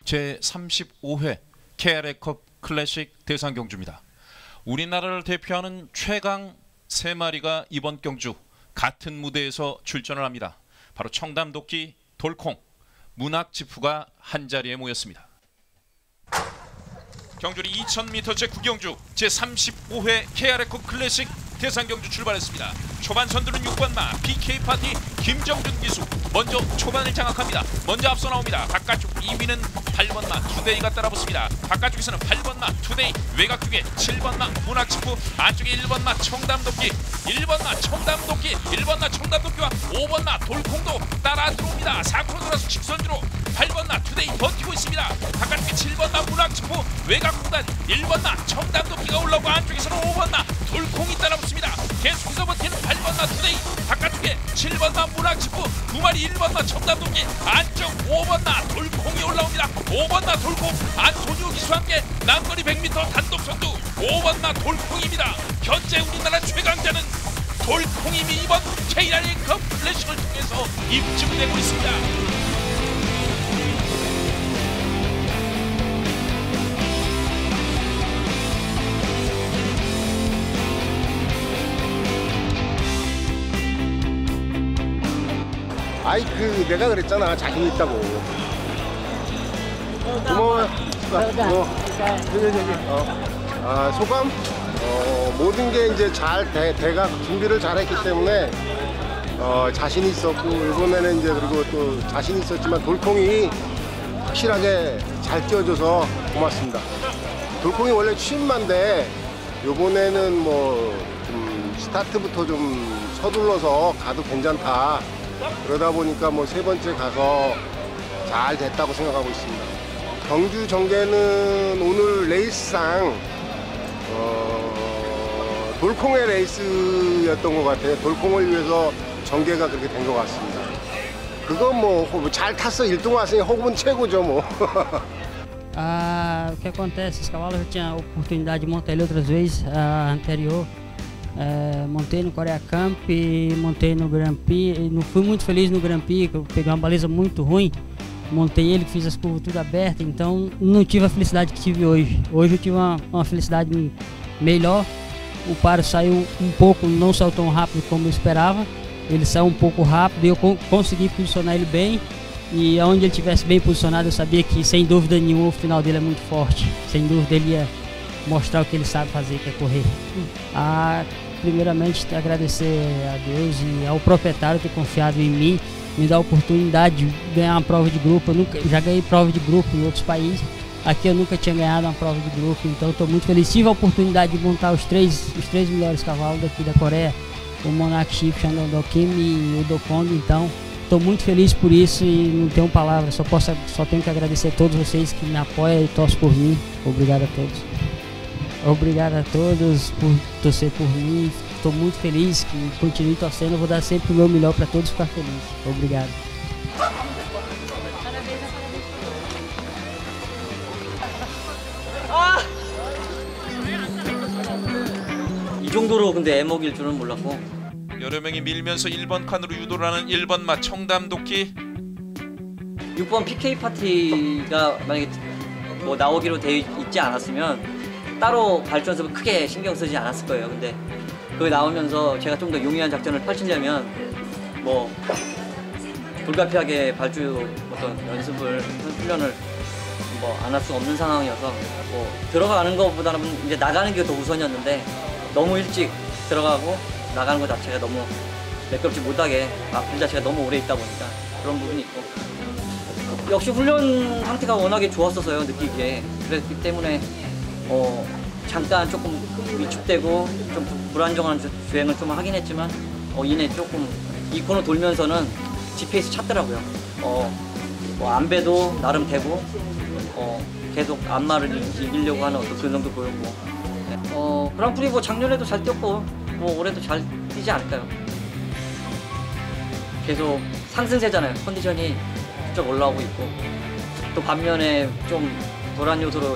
제35회 KRA컵 클래식 대상 경주입니다. 우리나라를 대표하는 최강 3마리가 이번 경주 같은 무대에서 출전을 합니다. 바로 청담도끼, 돌콩, 문학지푸가 한자리에 모였습니다. 경주는 2000m 제9경주 제35회 KRA컵 클래식 대상 경주 출발했습니다. 초반 선두는 6번마 BK파티 김정준 기수 먼저 초반을 장악합니다. 먼저 앞서 나옵니다. 바깥쪽 2위는 8번마 투데이가 따라붙습니다. 바깥쪽에서는 8번마 투데이, 외곽 쪽에 7번마 문학지푸, 안쪽에 1번마 청담도끼, 1번마 청담도끼, 1번마 청담도끼와 5번마 돌콩도 따라 들어옵니다. 4코너 돌아서 직선주로 8번마 투데이 버티고 있습니다. 바깥쪽에 7번마 문학지푸, 외곽 공단 1번마 청담도끼가 올라오고 안쪽에서는 5번마 돌콩이 따라붙습니다. 계속해서 버티는 8번마 투데이, 바깥쪽에 7번마 문학지푸, 두 마리 1번마 청담도끼, 안쪽 5번마 돌콩이 올라옵니다. 5번마 돌콩, 안토니오 기수와 함께 남거리 100m 단독 선두 5번마 돌콩입니다. 현재 우리나라 최강자는 돌콩임이 이번 KRA컵 클래식을 통해서 입증되고 있습니다. 아이 내가 그랬잖아, 자신 있다고. 고마워. 소감? 모든 게 이제 잘 대가 준비를 잘했기 때문에 자신 있었고, 이번에는 이제 그리고 또 자신 있었지만 돌콩이 확실하게 잘 뛰어줘서 고맙습니다. 돌콩이 원래 취임만데 이번에는 좀 스타트부터 좀 서둘러서 가도 괜찮다. 그러다 보니까 세 번째 가서 잘 됐다고 생각하고 있습니다. 경주 전개는 오늘 레이스상 돌콩의 레이스였던 것 같아요. 돌콩을 위해서 전개가 그렇게 된 것 같습니다. 그건 잘 탔어. 1등 왔으니 호흡은 최고죠 뭐. O que acontece, esse cavalo eu já tinha a oportunidade de montar ele outras vezes, anterior. Montei no Coreia Camp, montei no Grand Prix, não fui muito feliz no Grand Prix, eu peguei uma baliza muito ruim, montei ele, fiz as curvas tudo abertas, então não tive a felicidade que tive hoje. Hoje eu tive uma felicidade melhor, o paro saiu um pouco, não saiu tão rápido como eu esperava, ele saiu um pouco rápido e eu consegui posicionar ele bem, e onde ele estivesse bem posicionado eu sabia que sem dúvida nenhuma o final dele é muito forte, sem dúvida ele ia mostrar o que ele sabe fazer, que é correr. Primeiramente agradecer a Deus e ao proprietário ter confiado em mim, me dar a oportunidade de ganhar uma prova de grupo. Eu já ganhei prova de grupo em outros países, aqui eu nunca tinha ganhado uma prova de grupo, então estou muito feliz. Tive a oportunidade de montar os três melhores cavalos daqui da Coreia, o Monarch Chip, Shandong Kim e o Dokong, então estou muito feliz por isso e não tenho palavras, só tenho que agradecer a todos vocês que me apoiam e torcem por mim. Obrigado a todos. Obrigado a todos por torcer por mim. Estou muito feliz que continue torcendo. Eu vou dar sempre o meu melhor para todos ficar felizes. Obrigado. 이 정도로 근데 애먹일 줄은 몰랐고. 여러 명이 밀면서 1번 칸으로 유도를 하는 1번마 청담도끼. 6번 PK 파티가 만약에 나오기로 되어 있지 않았으면 따로 발주 연습을 크게 신경 쓰지 않았을 거예요. 근데 그게 나오면서 제가 좀 더 용이한 작전을 펼치려면 불가피하게 발주 연습을 훈련을 안 할 수 없는 상황이어서 들어가는 것보다는 이제 나가는 게 더 우선이었는데 너무 일찍 들어가고 나가는 것 자체가 너무 매끄럽지 못하게 불 자체가 너무 오래 있다 보니까 그런 부분이 있고, 역시 훈련 상태가 워낙에 좋았어서요, 느끼기에. 그랬기 때문에 잠깐 조금 위축되고 좀 불안정한 주행을 좀 하긴 했지만 이내 조금 이 코너 돌면서는 G페이스 찾더라고요. 안배도 나름 되고 계속 안마를 이기려고 하는 어떤 그 정도 보였고, 그랑프리 작년에도 잘 뛰었고 올해도 잘 뛰지 않을까요? 계속 상승세잖아요. 컨디션이 쭉 올라오고 있고, 또 반면에 좀 불안 요소로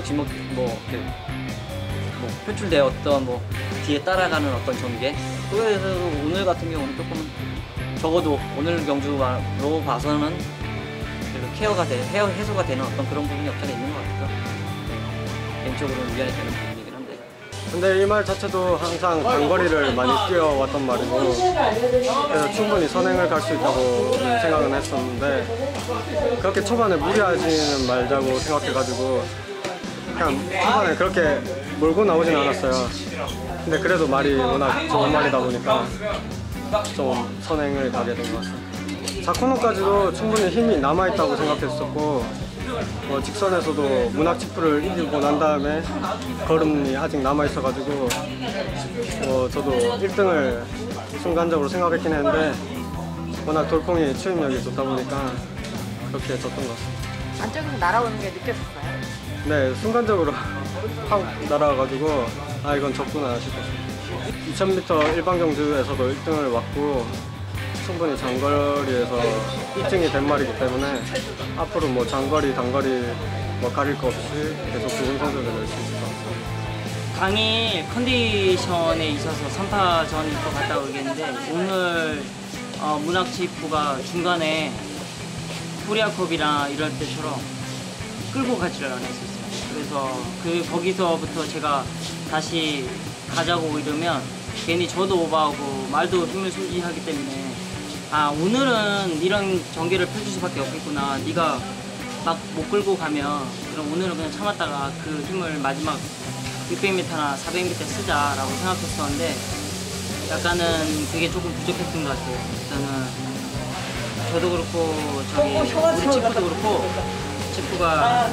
표출되었던 뒤에 따라가는 어떤 전개, 그래서 오늘 같은 경우는 조금 적어도 오늘 경주로 봐서는 해소가 되는 어떤 그런 부분이 없잖아 있는 것 같아서 개인적으로는 위안이 되는 부분이긴 한데. 근데 이 말 자체도 항상 단거리를 많이 뛰어왔단 말이고 그래서 충분히 선행을 갈 수 있다고 생각은 했었는데 그렇게 초반에 무리하지는 말자고 생각해가지고 그냥 초반에 그렇게 몰고 나오진 않았어요. 근데 그래도 말이 워낙 좋은 말이다 보니까 좀 선행을 가게 된 것 같습니다. 4코너까지도 충분히 힘이 남아있다고 생각했었고 직선에서도 문학치프를 이기고 난 다음에 걸음이 아직 남아있어가지고 저도 1등을 순간적으로 생각했긴 했는데 워낙 돌콩이 추임력이 좋다 보니까 그렇게 졌던 것 같습니다. 안쪽에서 날아오는 게 느껴졌어요? 네, 순간적으로 확 날아와가지고 아 이건 졌구나 싶었어요. 2000m 일반 경주에서도 1등을 왔고 충분히 장거리에서 1등이 된 말이기 때문에 앞으로 뭐 장거리, 단거리 뭐 가릴 거 없이 계속 좋은 성적을 낼 수 있을 것 같습니다. 당일 컨디션에 있어서 3파전이 또 갔다 오겠는데 오늘 문학치프가 중간에 코리아컵이나 이럴 때처럼 끌고 가지를 않았었어요. 그래서 거기서부터 제가 다시 가자고 이러면 괜히 저도 오버하고 말도 힘을 소지하기 때문에 아 오늘은 이런 전개를 펼칠 수밖에 없겠구나. 네가 막 못 끌고 가면 그럼 오늘은 그냥 참았다가 그 힘을 마지막 600m나 400m 쓰자라고 생각했었는데 약간은 그게 조금 부족했던 것 같아요. 일단은 저도 그렇고 우리 치프도 그렇고 치프가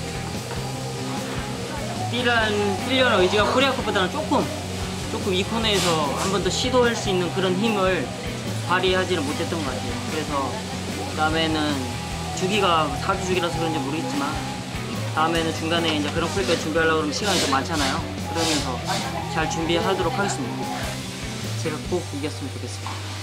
뛰려는 의지가 코리아컵보다는 조금 이 코너에서 한 번 더 시도할 수 있는 그런 힘을 발휘하지는 못했던 것 같아요. 그래서 다음에는 주기가 4주 주기라서 그런지 모르겠지만 다음에는 중간에 이제 그런 콜까지 준비하려고 그러면 시간이 좀 많잖아요. 그러면서 잘 준비하도록 하겠습니다. 제가 꼭 이겼으면 좋겠습니다.